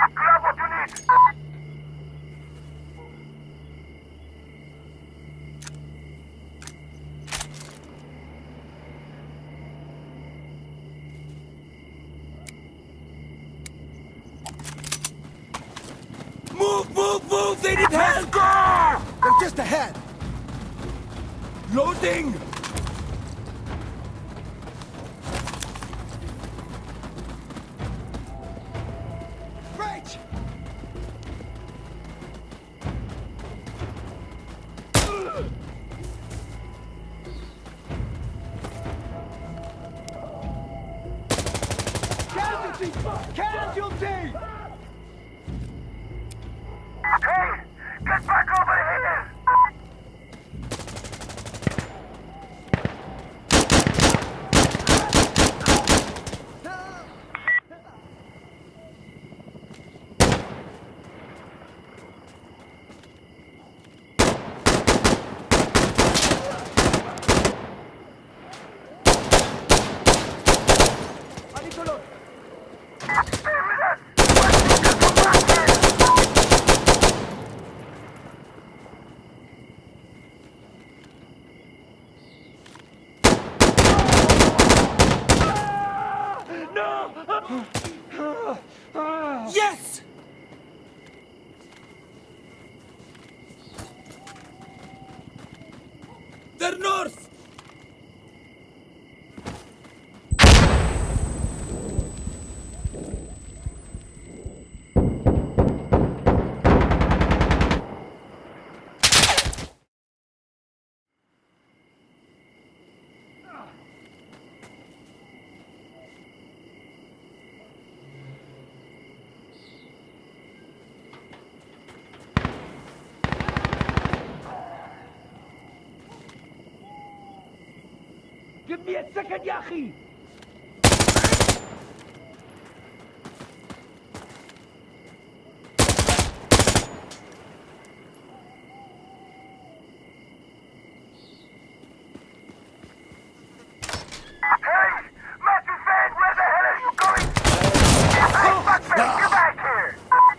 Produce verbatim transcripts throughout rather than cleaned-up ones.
Grab what you need! Move, move, move! They need help! They're just ahead! Loading! Right! Casualty! Casualty! Hey! Get back over here! I need to look! Stay with us! Why don't you come back here? Yes! They're north! Give me a second, Yahi! Hey! Matthew Fan, where the hell are you going? Hey, fuckface, get back here!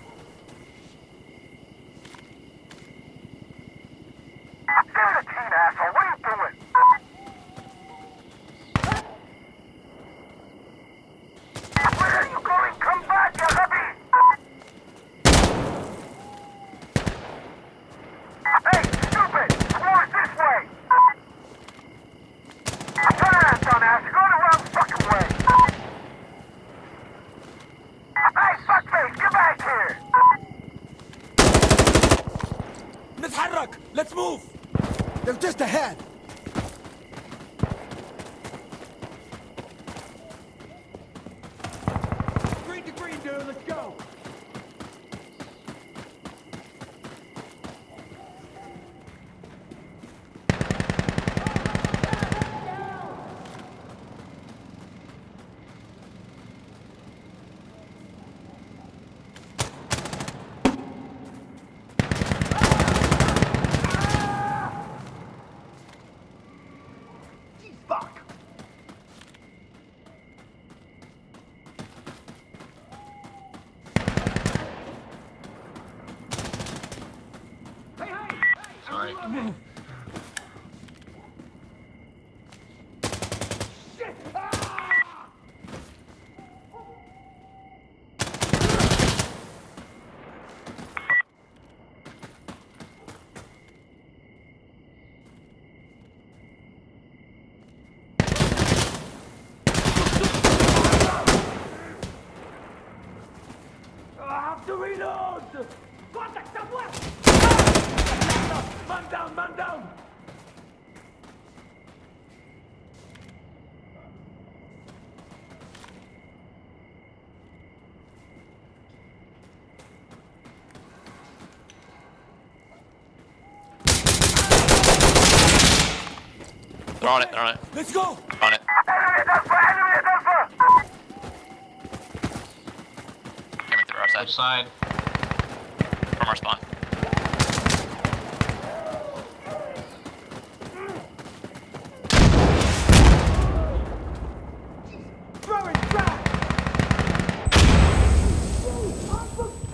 You're the teen asshole, what are you doing? Where are you going? Come back, you hubby! Hey, stupid! The war's this way! Turn around, dumbass! You're going the wrong fucking way! Hey, fuckface, get back here! نتحرك! Let's move! They're just ahead! Green to green, dude! Let's go! Fuck! Hey, hey! Sorry. Shit! Ah! I have to reload! Contact somewhere! Ah! Man down, man down! They're on it, they're on it. Let's go! On it. Enemy at Alpha! Enemy at Alpha! Coming through our side. Which side? From our spawn. Throw it back!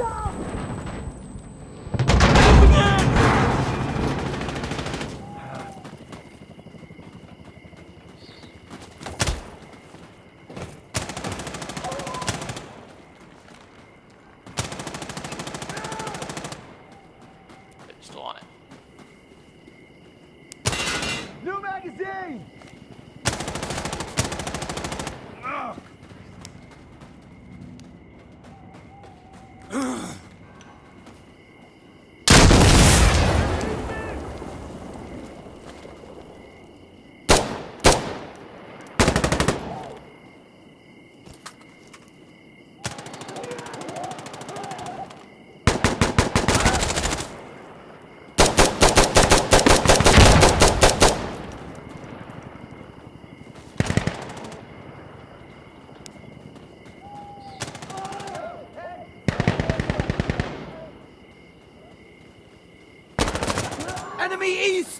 Enemy east!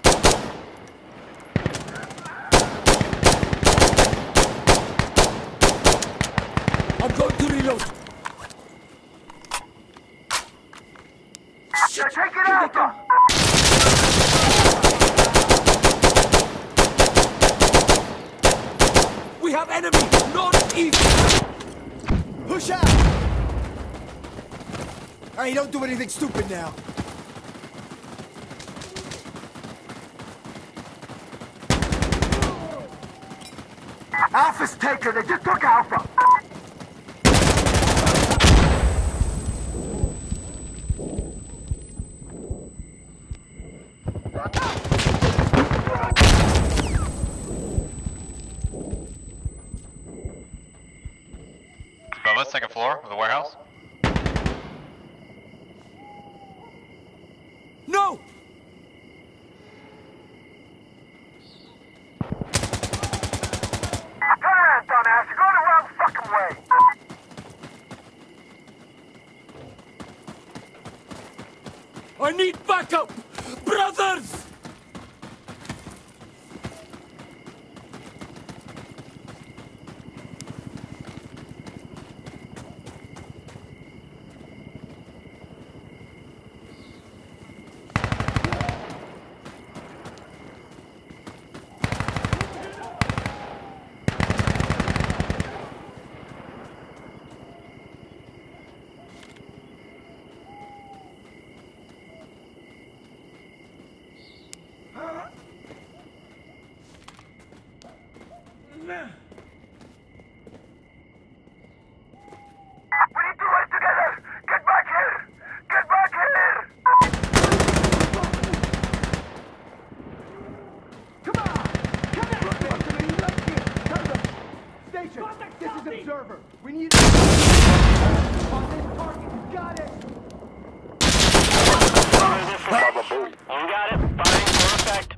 I'm going to reload. They're taking Alpha! We have enemy northeast. Push out. Hey, don't do anything stupid now. Alpha's taken. They just took Alpha. Above us, second floor of the warehouse. No! Turn around, dumbass. You're going the wrong fucking way. I need backup! Brothers! We need to work together. Get back here. Get back here. Come on. Come in. Left here. Station. This is Observer. We need on this target. Got it. You got it. Firing for effect.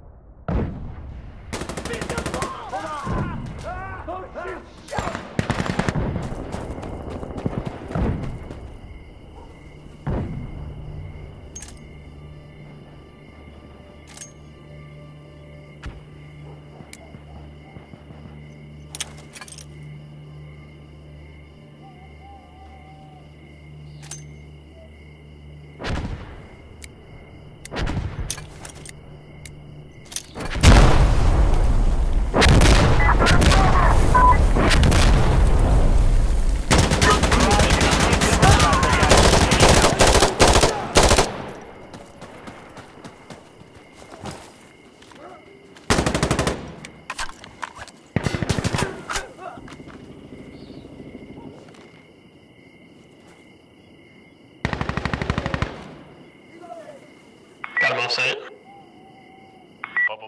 Got him off site. Bubble.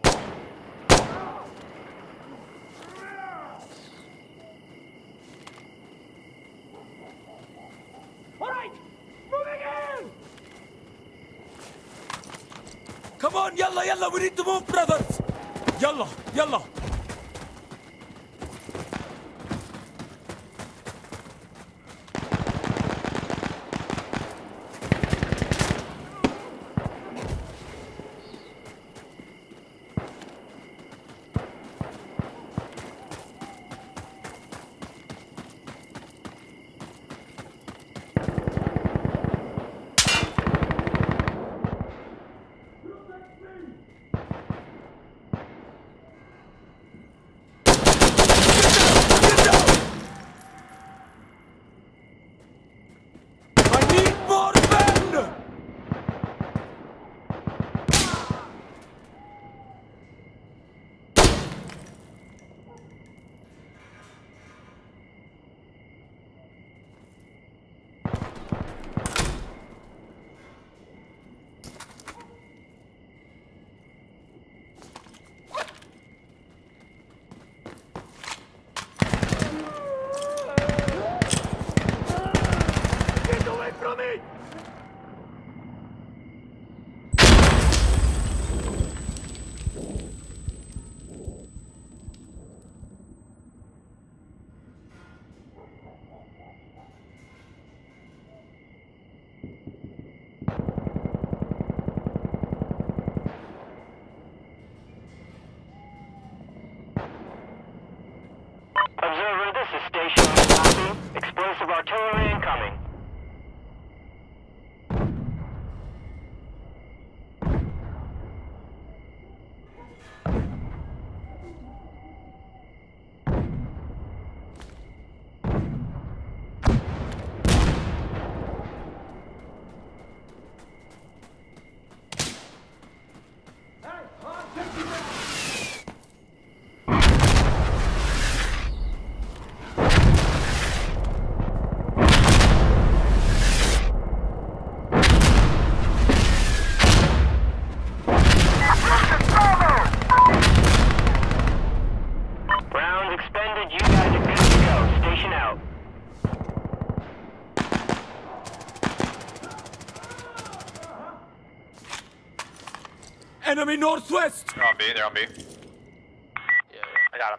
Alright! Moving in! Come on, yalla, yalla, we need to move, brothers! Yalla, yalla! this station. Copy. Explosive artillery incoming. Enemy northwest! They're on B, they're on B. Yeah, I got him.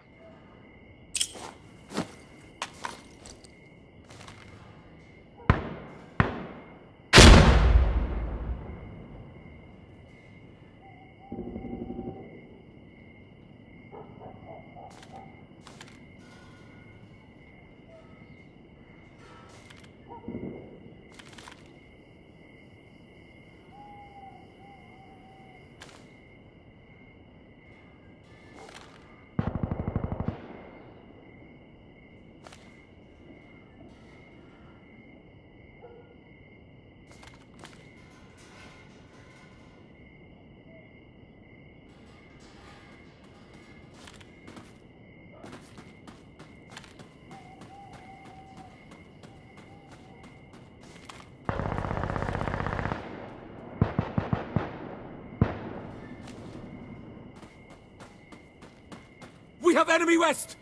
We have enemy west!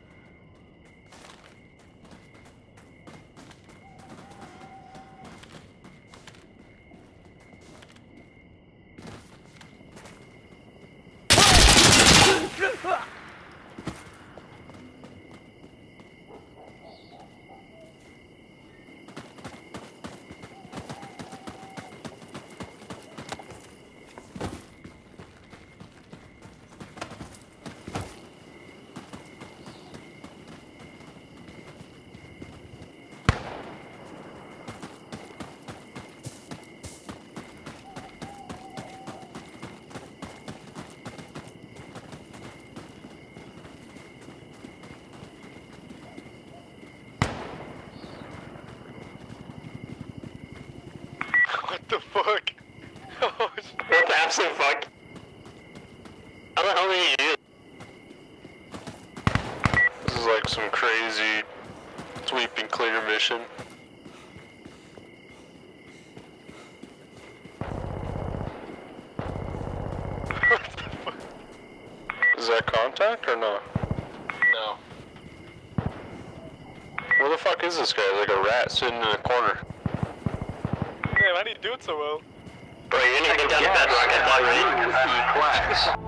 What the fuck? What the absolute fuck? How the hell did he do? This is like some crazy sweep and clear mission. What the fuck? Is that contact or no? No. Where the fuck is this guy? Like a rat sitting in a corner. Damn, how do you do it so well? Bro, you're gonna get down to bedrock. I thought you were in.